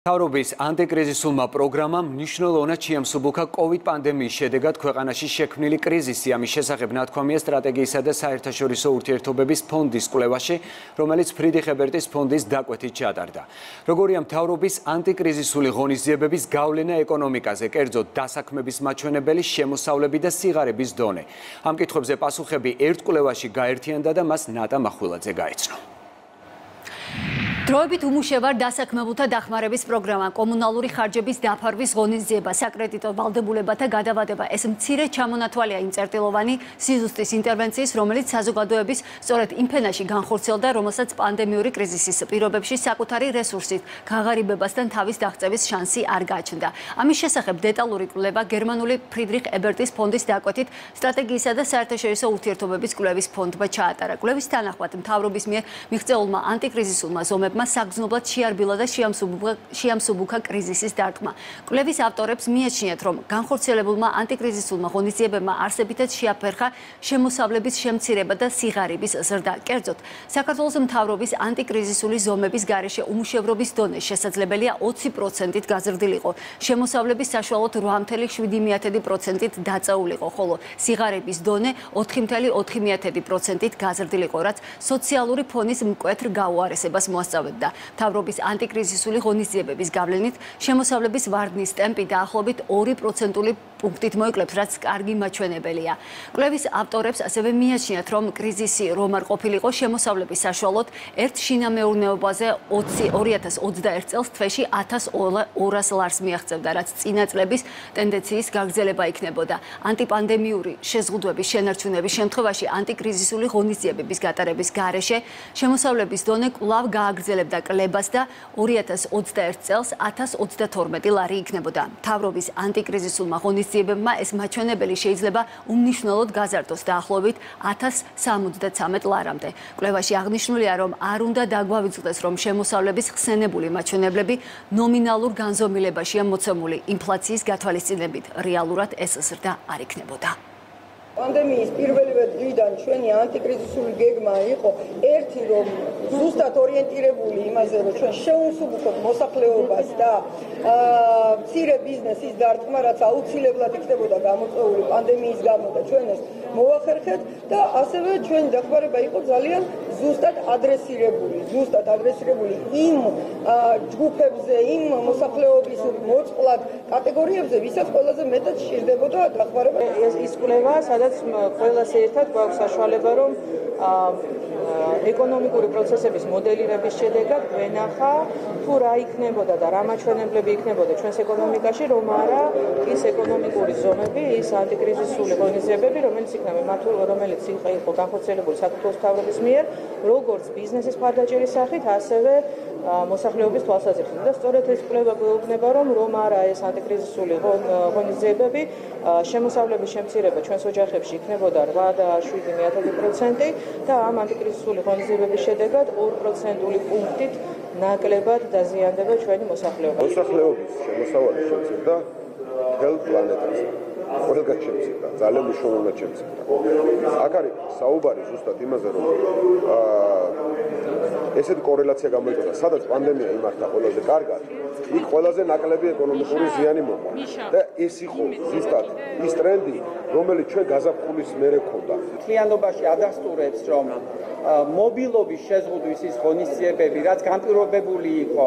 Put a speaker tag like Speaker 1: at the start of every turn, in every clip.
Speaker 1: მთავრობის ანტიკრიზისულმა პროგრამამ მნიშვნელოვნად შეამსუბუქა COVID პანდემიის შედეგად ქვეყანაში შექმნილი კრიზისი. ამის შესახებ ნათქვამია სტრატეგიისა და საერთაშორისო ურთიერთობების ფონდის კვლევაში, რომელიც ფრიდრიხ ებერტის ფონდის დაკვეთით ჩატარდა. როგორია მთავრობის ანტიკრიზისული ღონისძიებების გავლენა ეკონომიკაზე, კერძოდ დასაქმების მაჩვენებელი, შემოსავლები და სიღარიბის დონე. ამ კითხვებზე პასუხები ერთ კვლევაში გაერთიანდა და მას ნატა მახვილაძე გაეცნო. დროებით უმუშევარ დასაქმებულთა დახმარების პროგრამა, კომუნალური ხარჯების დაფარვის ღონისძიება, საკრედიტო ვალდებულებათა გადავადება. ეს მცირე ჩამონათვალია იმ წერტილოვანი სიზუსტის ინტერვენციის, რომელიც საზოგადოების სწორედ იმ ფენაში განხორციელდა, რომელსაც პანდემიური კრიზისის პირობებში საკუთარი რესურსით, გაღარიბებასთან თავის დაღწევის შანსი არ გააჩნდა. ამის შესახებ დეტალური კვლევა გერმანული ფრიდრიხ ებერტის ფონდის დაკვეთით სტრატეგიისა და საერთაშორისო ურთიერთობების კვლევის ფონდმა ჩაატარა. კვლევის თანახმად მთავრობის მიერ მიღწეულმა ანტიკრიზისულმა ზომებმა საგრძნობლად შეარბილა და შეამსუბუქა კრიზისის დარტყმა. კვლევის ავტორებს მიაჩნიათ, რომ განხორციელებულმა ანტიკრიზისულმა ღონისძიებებმა არსებითად შეაფერხა შემოსავლების შემცირება და სიღარიბის ზრდა. კერძოდ, საქართველოს მთავრობის ანტიკრიზისული ზომების გარეშე უმუშევრობის დონე შესაძლებელია 20%-ით გაზრდილიყო, შემოსავლების საშუალოდ 8.7%-ით დაწეულიყო, ხოლო სიღარიბის დონე 4.4%-ით გაზრდილიყო, რაც სოციალური ფონის მკვეთრ გაუარესებას მოასწავებდა. მთავრობის ანტიკრიზისული ღონისძიებების გავლენით შემოსავლების ვარდნის ტემპი დაახლოებით 2% პუნქტით მოიკლებს, რაც კარგი მაჩვენებელია. კვლევის ავტორებს ასევე მიაჩნიათ, რომ კრიზისი რომ არ ყოფილიყო, შემოსავლების საშუალოდ ერთ შინამეურნეობაზე 2021 წელს თვეში 1200 ლარს მიაღწევდა, რაც წინა წლების ტენდენციის გაგრძელება იქნებოდა. ანტიპანდემიური შეზღუდვების შენარჩუნების შემთხვევაში ანტიკრიზისული ღონისძიებების გატარების გარეშე შემოსავლების დონე კვლავ გააგრძელებდა კლებას და 2021 წელს 1032 ლარი იქნებოდა. მთავრობის ანტიკრიზისულმა ღონისძიებებმა ეს მაჩვენებელი შეიძლება უმნიშვნელოდ გაზარდოს დაახლოებით 1073 ლარამდე. კვლევაში აღნიშნულია, რომ არ უნდა დაგვავიწყდეს, რომ შემოსავლების ხსენებული მაჩვენებლები ნომინალურ განზომილებაშია მოცემული ინფლაციის გათვალისწინებით. რეალურად ეს ზრდა არ იქნებოდა.
Speaker 2: პანდემიის პირველივე დღიდან ჩვენი ანტიკრიზისული გეგმა იყო ერთი, რომ ზუსტად ორიენტირებული იმაზე, რომ ჩვენ შევუსუბუქოთ მოსახლეობას და მცირე ბიზნესის დარტყმა, რაც აუცილებლად იქნებოდა გამოწვეული პანდემიის გამო და ჩვენ ეს მოვახერხეთ და ასევე ჩვენი დახმარება იყო ძალიან ზუსტად ადრესირებული იმ ჯგუფებზე, იმ მოსახლეობის მოწყვლად კატეგორიებზე, ვისაც ყველაზე მეტად სჭირდებოდა დახმარება.
Speaker 3: ის კვლევა, სადაც ყველას ერთად გვაქვს საშუალება, რომ ეკონომიკური პროცესების მოდელირების შედეგად ვენახა თუ რა იქნებოდა და რა მაჩვენებლები იქნებოდა ჩვენს ეკონომიკაში, რომ არა ის ეკონომიკური ზომები, ის ანტიკრიზისული ღონისძიებები, რომელიც იყო განხორციელებული საქართველოს მთავრობის მიერ, როგორც ბიზნესის მხარდაჭერის სახით, ასევე მოსახლეობის თვალსაზრისით. და სწორედ ეს კვლევა გვეუბნება, რომ არა ეს ანტიკრიზისული ღონისძიებები, შემოსავლების შემცირება ჩვენს ოჯახებში იქნებოდა 8.7% და ამ ანტიკრიზისული ღონისძიებების შედეგად 2% პუნქტით ნაკლებად დაზიანდება ჩვენი მოსახლეობა.
Speaker 4: მოსახლეობის შემოსავალი შემცირდა მთელ პლანეტაზე. ყველგან შემცირდა, ძალიან მნიშვნელოვნად შემცირდა. აქ არის საუბარი ზუსტად იმაზე, რომ ესეთი კორელაცია გამოიწვია, სადაც პანდემია იმართა ყველაზე კარგად, იქ ყველაზე ნაკლები ეკონომიკური ზიანი მოყვა. და ეს იყო ზუსტად ის ტრენდი, რომელიც ჩვენ გაზაფხულის მერე გვქონდა.
Speaker 5: მთლიანობაში ადასტურებს, რომ მობილობის შეზღუდვის ის ღონისძიებები, რაც განპირობებული იყო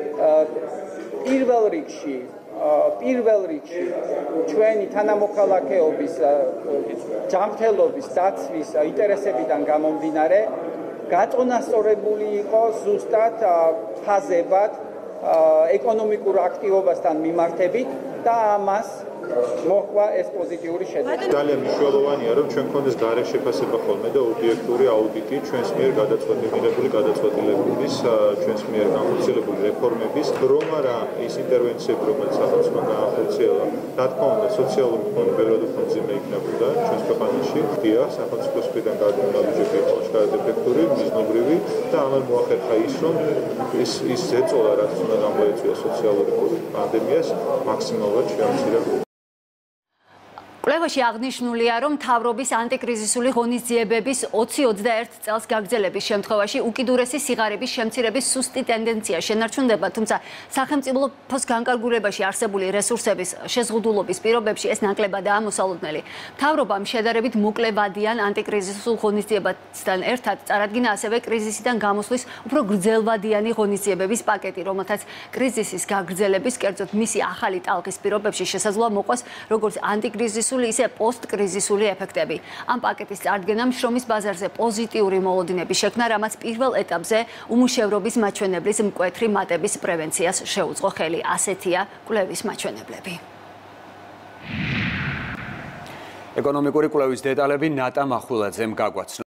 Speaker 5: პირველ რიგში ჩვენი თანამოქალაქეობის ჯანმრთელობის დაცვის ინტერესებიდან გამომდინარე, გაწონასწორებული იყო ზუსტად ფაზებად ეკონომიკურ აქტივობასთან მიმართებით და ამას მოჰყვა ეს პოზიტიური შედეგი.
Speaker 6: ძალიან მნიშვნელოვანია, რომ ჩვენ გქონდეს გარეგ შეფასება ხოლმე და ობიექტური აუდიტი ჩვენს მიერ გადაწყვეტილების, ჩვენს მიერ განხორციელებული რეფორმების, რომ არა ის ინტერვენციები, რომელიც სახელმწიფო განახორციელა, რა თქმა უნდა, სოციალური ფონდი ველოდ უფრო მძიმე იქნებოდა ჩვენს ქვეყანაში. დიახ, სახელმწიფოს მხრიდან გადმოვა ბიუჯეტი იყო შედარებით ეფექტური, მიზნობრივი და ამან მოახერხა ის, რომ ის ზეწოლა, რაც უნდა გამოეწვია სოციალური პანდემიას, მაქსიმალურად შეამცირა.
Speaker 1: კვლევაში აღნიშნულია, რომ მთავრობის ანტიკრიზისული ღონისძიებების 20-21 წელს გაგრძელების შემთხვევაში უკიდურესი სიღარიბის შემცირების სუსტი ტენდენცია შენარჩუნდება, თუმცა სახელმწიფოს განკარგულებაში არსებული რესურსების შეზღუდულობის პირობებში ეს ნაკლებადაა მოსალოდნელი. მთავრობამ შედარებით მოკლევადიან ანტიკრიზისულ ღონისძიებასთან ერთად წარადგინა ასევე კრიზისიდან გამოსვლის უფრო გრძელვადიანი ღონისძიებების პაკეტი, რომელთაც კრიზისის გაგრძელების, კერძოდ მისი ახალი ტალღის პირობებში შესაძლოა მოყვას როგორც ანტიკრიზისული ისე პოსტკრიზისული ეფექტები. ამ პაკეტის წარდგენამ შრომის ბაზარზე პოზიტიური მოლოდინები შექმნა, რამაც პირველ ეტაპზე უმუშევრობის მაჩვენებლის მკვეთრი მატების პრევენციას შეუწყო ხელი. ასეთია კვლევის მაჩვენებლები.
Speaker 7: ეკონომიკური კვლევის დეტალები ნატა მახვილაძემ გაგვაცნო.